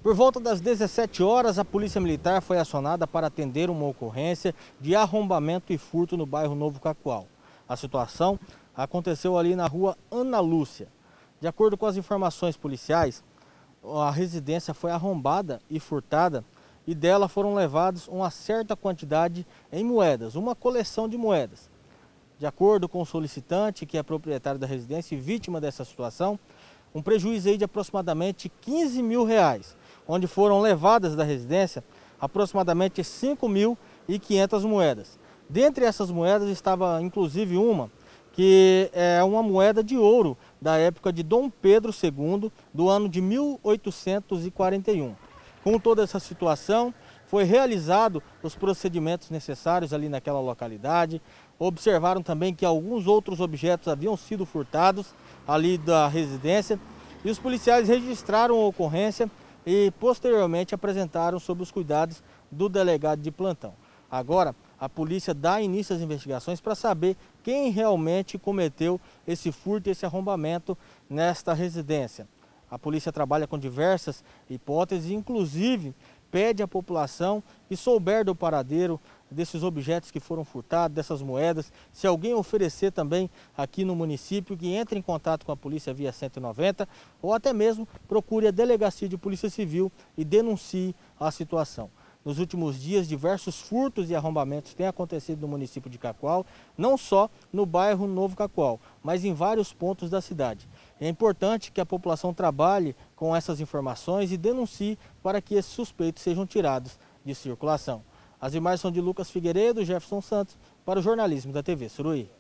Por volta das 17 horas, a Polícia Militar foi acionada para atender uma ocorrência de arrombamento e furto no bairro Novo Cacoal. A situação aconteceu ali na rua Ana Lúcia. De acordo com as informações policiais, a residência foi arrombada e furtada e dela foram levados uma certa quantidade em moedas, uma coleção de moedas. De acordo com o solicitante, que é proprietário da residência e vítima dessa situação, um prejuízo aí de aproximadamente R$15 mil, onde foram levadas da residência aproximadamente 5.500 moedas. Dentre essas moedas estava inclusive uma que é uma moeda de ouro da época de Dom Pedro II, do ano de 1841. Com toda essa situação, foi realizado os procedimentos necessários ali naquela localidade. Observaram também que alguns outros objetos haviam sido furtados ali da residência e os policiais registraram a ocorrência e posteriormente apresentaram sob os cuidados do delegado de plantão. Agora, a polícia dá início às investigações para saber quem realmente cometeu esse furto e esse arrombamento nesta residência. A polícia trabalha com diversas hipóteses, inclusive pede à população que souber do paradeiro desses objetos que foram furtados, dessas moedas, se alguém oferecer também aqui no município, que entre em contato com a polícia via 190 ou até mesmo procure a delegacia de polícia civil e denuncie a situação. Nos últimos dias, diversos furtos e arrombamentos têm acontecido no município de Cacoal, não só no bairro Novo Cacoal, mas em vários pontos da cidade. É importante que a população trabalhe com essas informações e denuncie para que esses suspeitos sejam tirados de circulação. As imagens são de Lucas Figueiredo e Jefferson Santos para o jornalismo da TV Suruí.